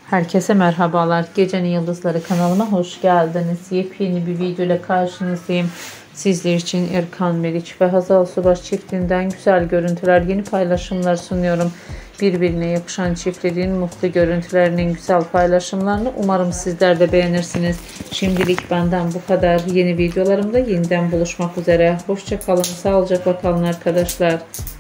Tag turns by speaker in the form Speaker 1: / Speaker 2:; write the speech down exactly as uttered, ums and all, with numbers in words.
Speaker 1: Herkese merhabalar. Gecenin Yıldızları kanalıma hoş geldiniz. Yepyeni bir video ile karşınızdayım. Sizler için Erkan Meriç ve Hazal Subaş çiftinden güzel görüntüler, yeni paylaşımlar sunuyorum. Birbirine yakışan çiftlerin mutlu görüntülerinin güzel paylaşımlarını umarım sizler de beğenirsiniz. Şimdilik benden bu kadar. Yeni videolarımda yeniden buluşmak üzere. Hoşça kalın, sağlıcakla kalın arkadaşlar.